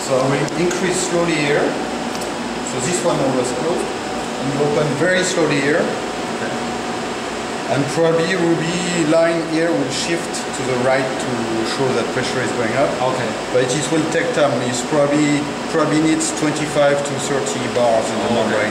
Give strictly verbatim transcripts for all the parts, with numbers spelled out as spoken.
So I will increase slowly here. So this one was closed. And you open very slowly here. Okay. And probably Ruby line here will shift to the right to show that pressure is going up. Okay. But it will take time. It's probably probably needs twenty-five to thirty bars in the membrane.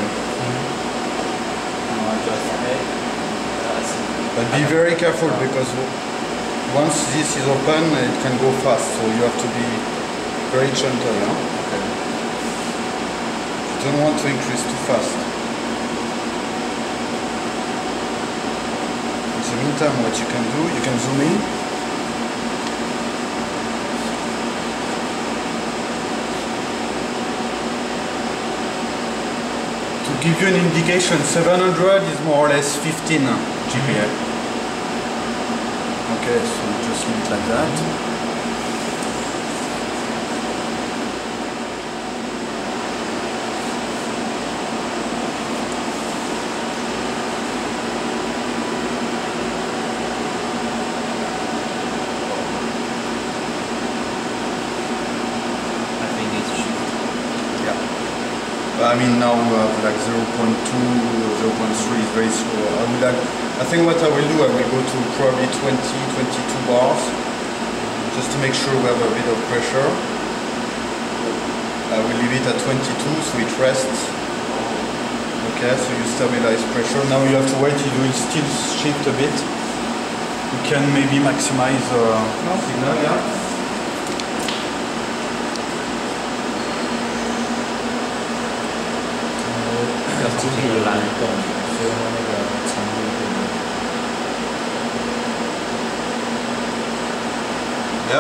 But be very careful because once this is open, it can go fast. So you have to be very gentle. Huh? Okay. You don't want to increase too fast. In the meantime, what you can do, you can zoom in. To give you an indication, seven hundred is more or less fifteen G P A. Okay, so just leave it like that. I mean now we have like zero point two, zero point three is very slow. I would like, I think what I will do, I will go to probably twenty, twenty-two bars, just to make sure we have a bit of pressure. I will leave it at twenty-two so it rests. Okay, so you stabilize pressure. Now you have to wait, it will still shift a bit. You can maybe maximize uh, no, signal, yeah. Yep.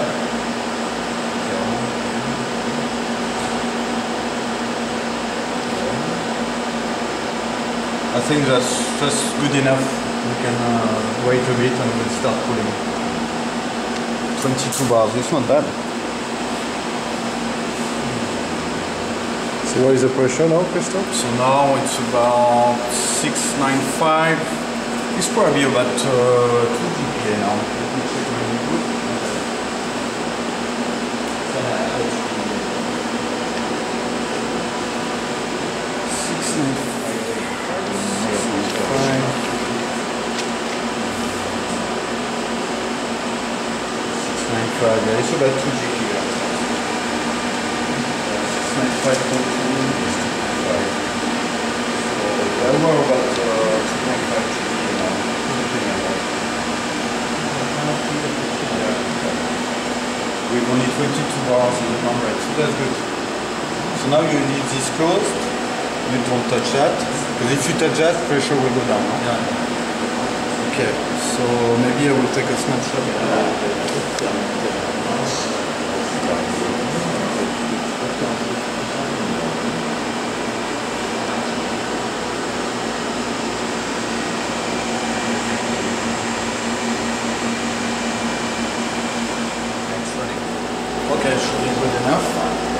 I think that's just good enough. We can uh, wait a bit and we'll start pulling. twenty-two bars, it's not bad. So what is the pressure now, Christophe? So now it's about six ninety-five. It's probably about uh, two G P A now. Let me check my input. six ninety-five. six ninety-five, yeah, it's about two G P A. six ninety-five point two. So we're about uh, two point five G P A now. With only twenty-two bars in the membrane, so that's good. So now you leave this closed. You don't touch that, because if you touch that, pressure will go down. Huh? Yeah. Okay, so maybe I will take a snapshot. Okay, should be good enough.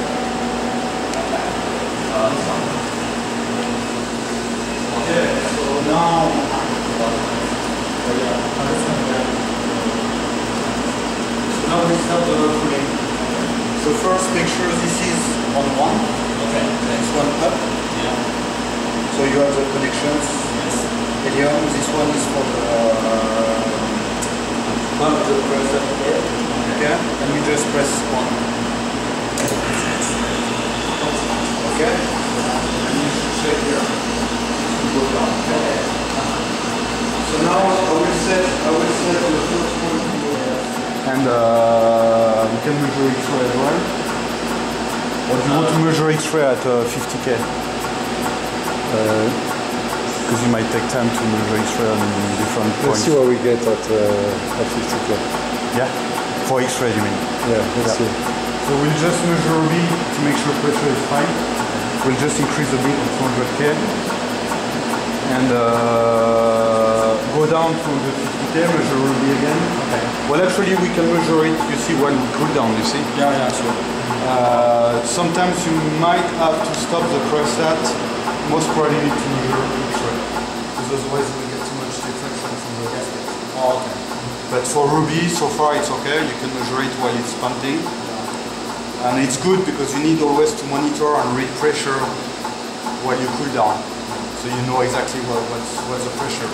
Okay, so now, so now we start the pulling. So first, make sure this is on one. Okay. Next one up. Yeah. So you have the connections. Yes. Helium. This one is for the pump uh, the Cryostat here. Okay. And you just press one. Okay. And you should check here. Go down. Okay. So now I will set I will set the first point here. And uh, we can measure X-ray as well. Or do you want to measure X-ray at uh, fifty K? Because uh, it might take time to measure X-ray on different Let's points. see what we get at uh, at fifty K. Yeah. For X-ray, you mean? Yeah, let's yeah. see. So we'll just measure B to make sure pressure is fine. We'll just increase a bit at two hundred K. And uh, go down to the fifty K, measure Ruby again. Okay. Well, actually, we can measure it, you see, while we cool down, you see? Yeah, yeah, sure. Uh, sometimes you might have to stop the Cryostat. Most probably need to measure X-ray. Because otherwise we get too much diffraction from the gasket. Oh, okay. But for Ruby, so far it's okay. You can measure it while it's pumping. And it's good because you need always to monitor and read pressure while you cool down. So you know exactly what, what's, what's the pressure.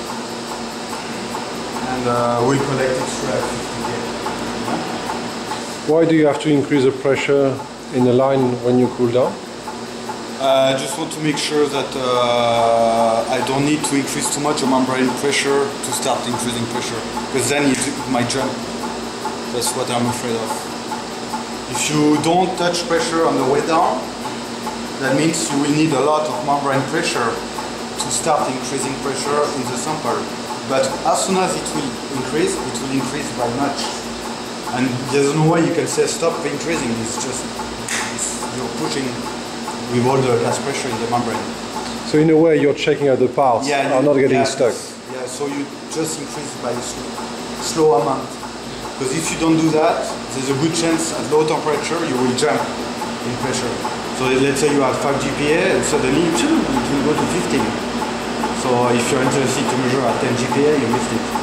And uh, we collect extra fifty K. Why do you have to increase the pressure in the line when you cool down? Uh, I just want to make sure that uh, I don't need to increase too much the membrane pressure to start increasing pressure, because then it might jump. That's what I'm afraid of. If you don't touch pressure on the way down, that means you will need a lot of membrane pressure to start increasing pressure in the sample. But as soon as it will increase, it will increase by much. And there's no way you can say stop increasing, it's just it's, you're pushing with all the gas pressure in the membrane. So in a way you're checking out the parts yeah, are not getting yeah, stuck. Yeah, so you just increase by a slow, slow amount. Because if you don't do that, there's a good chance at low temperature you will jump in pressure. So let's say you have five G P A and suddenly it will go to fifteen. So if you're interested to measure at ten G P A, you missed it.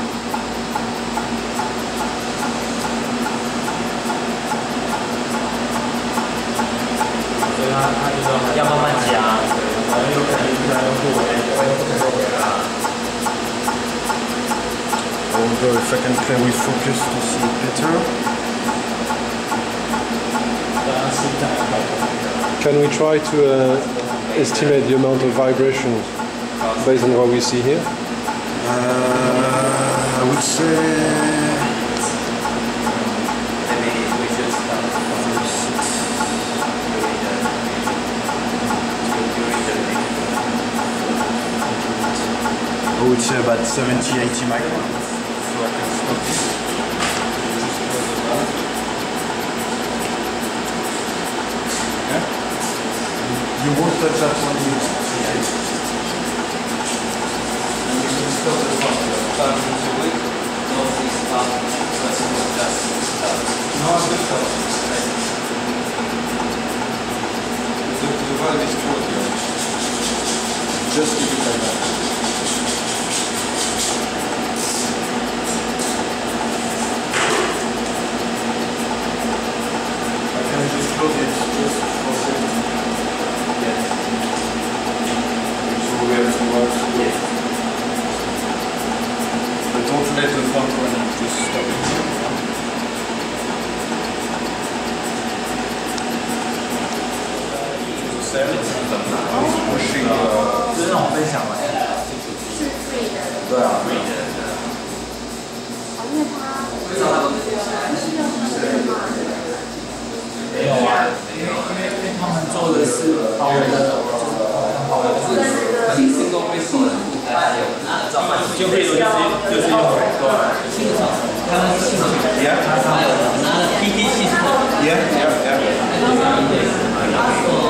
Although if I can play with focus to see better. Can we try to uh, estimate the amount of vibration based on what we see here? Uh, I would say I would say about seventy to eighty microns. So I can stop this. Okay. You won't touch that one yet. And you can stop the one. No, I just stop. The valve is closed. Just keep it like that. Just close it just for safety. Yes. So we have to watch. Yes. But don't let the front run, just stop it. The cell is pushing the... 就是那种分享完是 free 的， 对啊 free 的，因为它不是用那个嘛。 没有啊，因为因为因为他们做的是包的，包的是新新工被收了，就可以直接就是用新厂，他们新厂，他们有拿 P T 系统， Yeah, yeah, yeah.